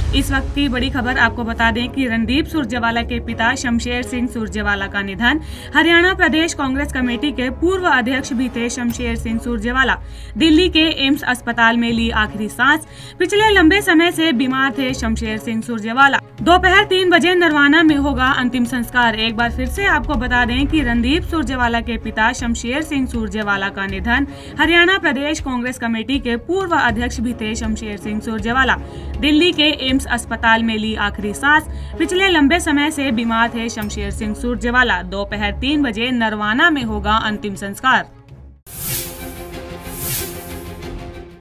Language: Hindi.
इस वक्त की बड़ी खबर आपको बता दें कि रणदीप सुरजेवाला के पिता शमशेर सिंह सुरजेवाला का निधन। हरियाणा प्रदेश कांग्रेस कमेटी के पूर्व अध्यक्ष भी थे शमशेर सिंह सुरजेवाला। दिल्ली के एम्स अस्पताल में ली आखिरी सांस। पिछले लंबे समय से बीमार थे शमशेर सिंह सुरजेवाला। दोपहर 3 बजे नरवाना में होगा अंतिम संस्कार। एक बार फिर से आपको बता दें कि रणदीप सुरजेवाला के पिता शमशेर सिंह सुरजेवाला का निधन। हरियाणा प्रदेश कांग्रेस कमेटी के पूर्व अध्यक्ष भी थे शमशेर सिंह सुरजेवाला। दिल्ली के एम्स अस्पताल में ली आखिरी सांस। पिछले लंबे समय से बीमार थे शमशेर सिंह सुरजेवाला। दोपहर 3 बजे नरवाना में होगा अंतिम संस्कार।